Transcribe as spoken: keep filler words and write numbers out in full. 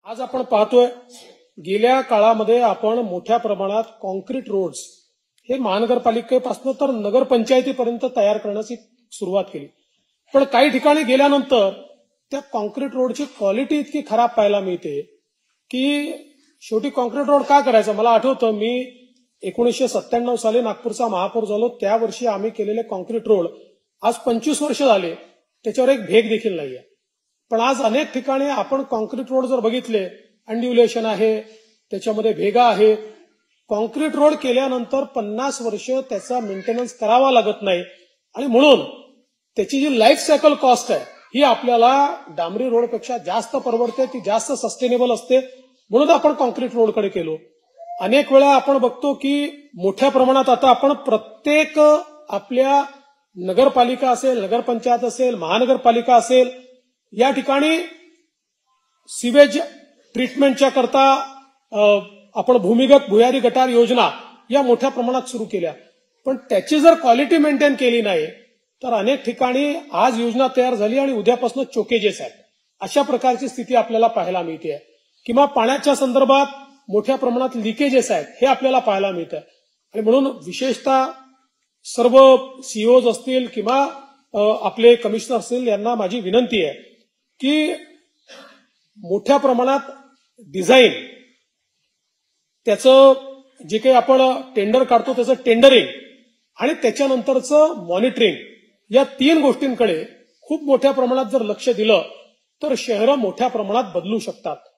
आज आपण पाहतोय गेल्या काळामध्ये आपण मोठ्या प्रमाणात कॉन्क्रीट रोड्स हे महानगरपालिकेपासून तर नगरपंचायतीपर्यंत तयार करण्याची सुरुवात केली। पण काही ठिकाणी गेल्यानंतर त्या कॉन्क्रीट रोडची क्वालिटी इतकी खराब पाहायला मिळते की शेवटी कॉन्क्रीट रोड का करायचा। मला आठवतं मी एकोणीसशे सत्त्याण्णव साली नागपूरचा महापौर झालो, त्या वर्षी आम्ही केलेले कॉन्क्रीट रोड आज पंचवीस वर्ष झाले त्याच्यावर एक भेग देखील नाहीये। पण आज अनेक ठिकाणी आपण कॉन्क्रीट रोड जर बघितले, अनड्युलेशन आहे, त्याच्यामध्ये भेगा आहेत। कॉन्क्रीट रोड केल्यानंतर पन्नास वर्ष त्याचा मेंटेनन्स करावा लागत नाही आणि म्हणून त्याची जी लाईफ सायकल कॉस्ट आहे ही आपल्याला डांबरी रोडपेक्षा जास्त परवडते, ती जास्त सस्टेनेबल असते, म्हणून आपण कॉन्क्रीट रोडकडे गेलो। अनेक वेळा आपण बघतो की मोठ्या प्रमाणात आता आपण प्रत्येक आपल्या नगरपालिका असेल, नगरपंचायत असेल, महानगरपालिका असेल, या ठिकाणी सिवेज ट्रीटमेंटच्या करता आपण भूमिगत भुयारी गटार योजना या मोठ्या प्रमाणात सुरू केल्या। पण त्याची जर क्वालिटी मेंटेन केली नाही तर अनेक ठिकाणी आज योजना तयार झाली आणि उद्यापासून चोकेजेस आहेत, अशा प्रकारची स्थिती आपल्याला पाहायला मिळते। किंवा पाण्याच्या संदर्भात मोठ्या प्रमाणात लिकेजेस आहेत हे आपल्याला पाहायला मिळतं। आणि म्हणून विशेषतः सर्व सीईओज असतील किंवा आपले कमिशनर असतील यांना माझी विनंती आहे की मोठ्या प्रमाणात डिझाईन, त्याचं जे काही आपण टेंडर काढतो त्याचं टेंडरिंग आणि त्याच्यानंतरचं मॉनिटरिंग, या तीन गोष्टींकडे खूप मोठ्या प्रमाणात जर लक्ष दिलं तर शहरं मोठ्या प्रमाणात बदलू शकतात।